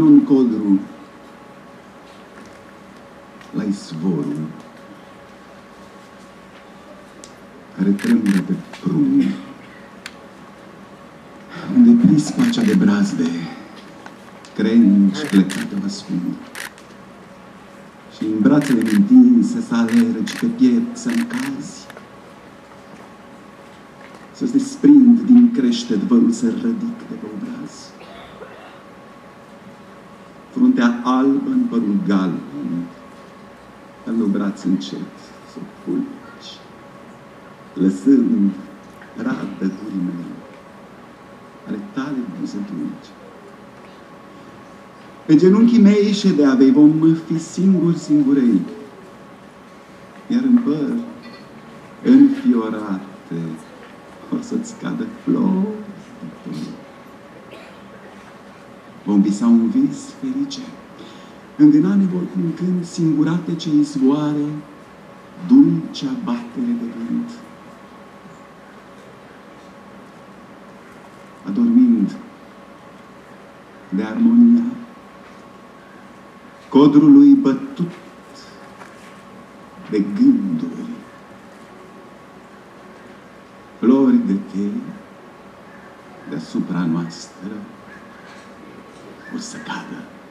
un codru la izvorul care tremură pe prun, unde prispa cea de brazde, crengi plecate o ascund, și în brațele întinse să alergi pe piept să încazi, să-ți desprind din creștet vărul să rădic de pe obraz. Fruntea albă în părul galben, al meu braț încet să o culci, lăsând radă-durii mele, ale tale buze dulci. Pe genunchii mei ședea vei vom fi singurei, iar în păr înfiorate o să-ți cadă flori de păr. Vom visa un vis ferice, îngânane vor cântând singurate ce izvoare, dulcea batere de vânt. Adormind de armonia codrului bătut de gânduri, flori de tei deasupra noastră o să cadă.